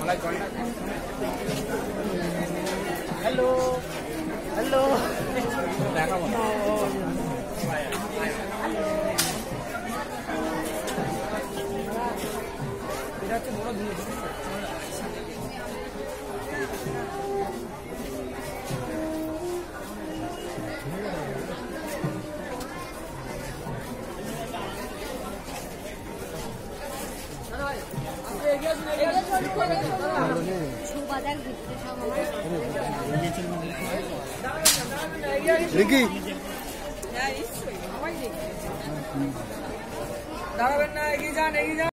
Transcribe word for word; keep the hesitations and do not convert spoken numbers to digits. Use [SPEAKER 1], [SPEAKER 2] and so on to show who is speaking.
[SPEAKER 1] Hello hello দেখাবো এটা হচ্ছে বড় দিয়ে
[SPEAKER 2] দেখি
[SPEAKER 1] দাঁড়াবেন না, এগিয়ে যান এগিয়ে যান।